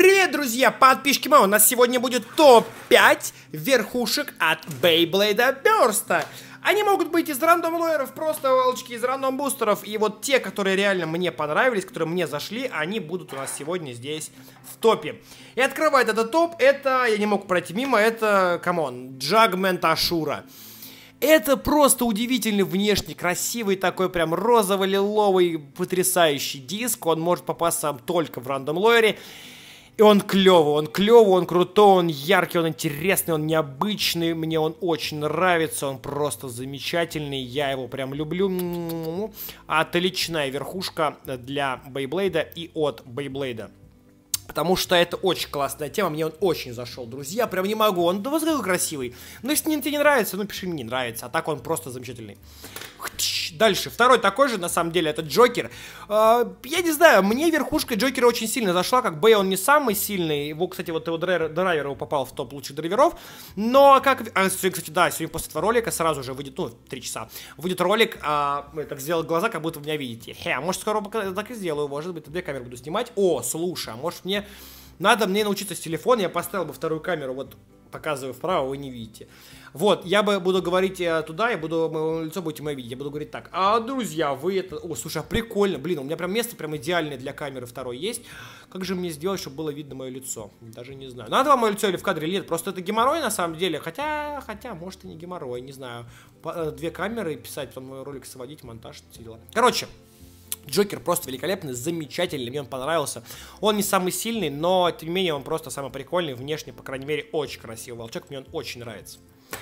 Привет, друзья, подписчики мои, у нас сегодня будет топ-5 верхушек от Beyblade Burst. Они могут быть из рандом-лоеров, просто волчки из рандом-бустеров. И вот те, которые реально мне понравились, которые мне зашли, они будут у нас сегодня здесь в топе. И открывает этот топ, это, я не мог пройти мимо, это, камон, Judgment Ashura. Это просто удивительный внешне, красивый такой прям розово-лиловый потрясающий диск. Он может попасться только в рандом-лоере. И он клевый, он крутой, он яркий, он интересный, он необычный. Мне он очень нравится, он просто замечательный. Я его прям люблю. Отличная верхушка для Бейблейда и от Бейблейда. Потому что это очень классная тема, мне он очень зашел, друзья, прям не могу, он вот какой красивый. Но если тебе не нравится, ну пиши, мне не нравится, а так он просто замечательный. Дальше, второй такой же, на самом деле, это Джокер. Я не знаю, мне верхушка Джокера очень сильно зашла, как бы он не самый сильный, его, кстати, вот его драйвер его попал в топ лучших драйверов, но как, кстати, да, сегодня после этого ролика сразу же выйдет, ну, 3 часа, выйдет ролик, так сделал глаза, как будто вы меня видите. Может, скоро так и сделаю, может быть, 2 камеры буду снимать. О, слушай, а может мне научиться с телефона, я поставил бы вторую камеру, вот, показываю вправо, вы не видите. Вот, я буду говорить туда, мое лицо будете мое видеть, я буду говорить так. Друзья, вы это... О, слушай, прикольно, блин, у меня прям место прям идеальное для камеры второй есть. Как же мне сделать, чтобы было видно мое лицо? Даже не знаю. Надо вам мое лицо или в кадре или нет? Просто это геморрой на самом деле, хотя, может и не геморрой, не знаю. 2 камеры писать, потом мой ролик сводить, монтаж, все дела. Короче. Джокер просто великолепный, замечательный, мне он понравился. Он не самый сильный, но тем не менее он просто самый прикольный, внешне, по крайней мере, очень красивый волчок, мне он очень нравится.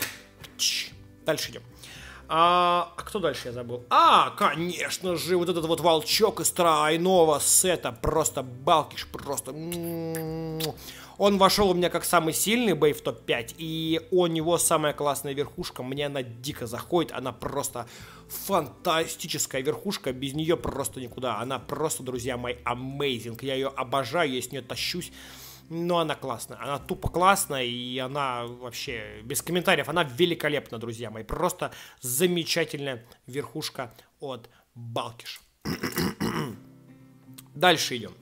Дальше идем. Кто дальше я забыл? Конечно же, вот этот вот волчок из тройного сета, просто балкиш, просто... Он вошел у меня как самый сильный бей в топ-5, и у него самая классная верхушка, мне она дико заходит, она просто фантастическая верхушка, без нее просто никуда, она просто, друзья мои, amazing, я ее обожаю, я с нее тащусь, но она классная, она тупо классная, и она вообще, без комментариев, она великолепна, друзья мои, просто замечательная верхушка от Балкиш. Дальше идем.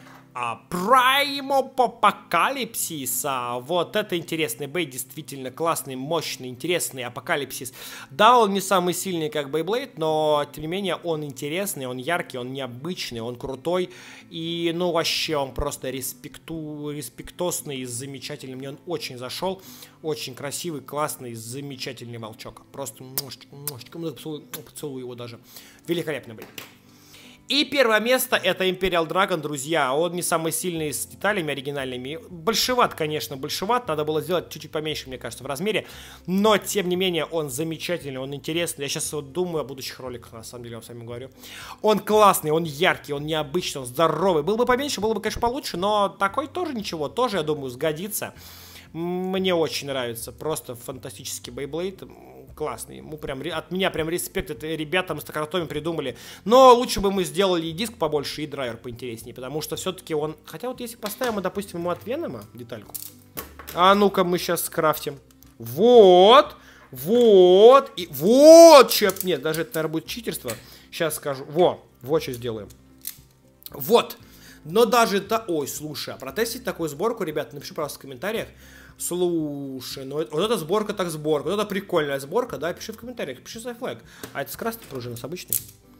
Prime Апокалипсис. Вот это интересный бей, действительно классный, мощный, интересный Апокалипсис. Да, он не самый сильный, как Beyblade, но тем не менее он интересный, он яркий, он необычный, он крутой. И ну вообще он просто респектосный, замечательный. Мне он очень зашел. Очень красивый, классный, замечательный волчок. Просто поцелую его даже. Великолепный бей. И первое место это Imperial Dragon, друзья. Он не самый сильный, с деталями оригинальными. Большеват, конечно, большеват. Надо было сделать чуть-чуть поменьше, мне кажется, в размере. Но, тем не менее, он замечательный, он интересный. Я сейчас вот думаю о будущих роликах, на самом деле, я вам с вами говорю. Он классный, он яркий, он необычный, он здоровый. Был бы поменьше, было бы, конечно, получше, но такой тоже ничего. Тоже, я думаю, сгодится. Мне очень нравится. Просто фантастический Beyblade. Классный. Ему прям, от меня прям респект. Это ребята мы с Токаратоми придумали. Но лучше бы мы сделали и диск побольше, и драйвер поинтереснее. Потому что все-таки он... Хотя вот если поставим, мы, допустим, ему от Венома детальку. Ну-ка мы сейчас скрафтим. Вот. Вот. И вот. Нет, даже это, наверное, будет читерство. Сейчас скажу. Вот что сделаем. Вот. Но даже это... Ой, слушай, а протестить такую сборку, ребята, напиши, пожалуйста, в комментариях. Слушай, ну вот эта сборка так сборка. Вот это прикольная сборка, да, пиши в комментариях, пиши за флаг. А это с красной пружиной, с обычной?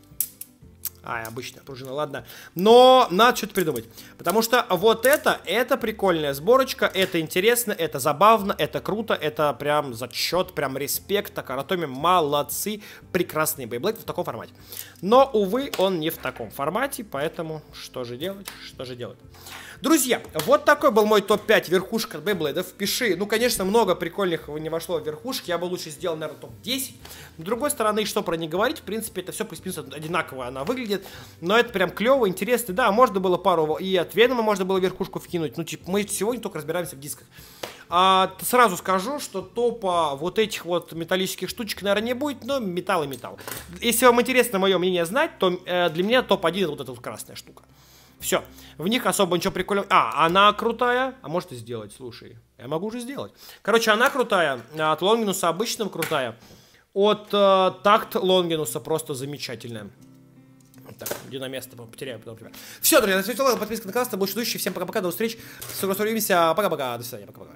Обычная пружина, ладно. Но надо что-то придумать. Потому что вот это прикольная сборочка, это интересно, это забавно, это круто, это прям зачет, прям респект. Токаратоми молодцы, прекрасный Beyblade в таком формате. Но, увы, он не в таком формате, поэтому что же делать, Друзья, вот такой был мой топ-5 верхушек от Beyblade. Пиши, ну, конечно, много прикольных не вошло в верхушки. Я бы лучше сделал, наверное, топ-10. С другой стороны, что про не говорить, в принципе, это все плюс-минус одинаково она выглядит. Но это прям клево, интересно. Да, можно было пару, и от Венома можно было верхушку вкинуть. Ну, типа, мы сегодня только разбираемся в дисках. Сразу скажу, что топа вот этих вот металлических штучек, наверное, не будет, но металл и металл. Если вам интересно мое мнение знать, то для меня топ-1 вот эта вот красная штука. Все, в них особо ничего прикольного. Она крутая, а может и сделать, слушай. Я могу уже сделать. Короче, она крутая, от Лонгинуса обычного крутая. От Такт Лонгинуса просто замечательная. Так, иди на место, потеряю потом тебя. Все, друзья, подписка на канал, больше идущий. Всем пока-пока, до встречи. Скоро увидимся. Пока-пока, до свидания, пока-пока.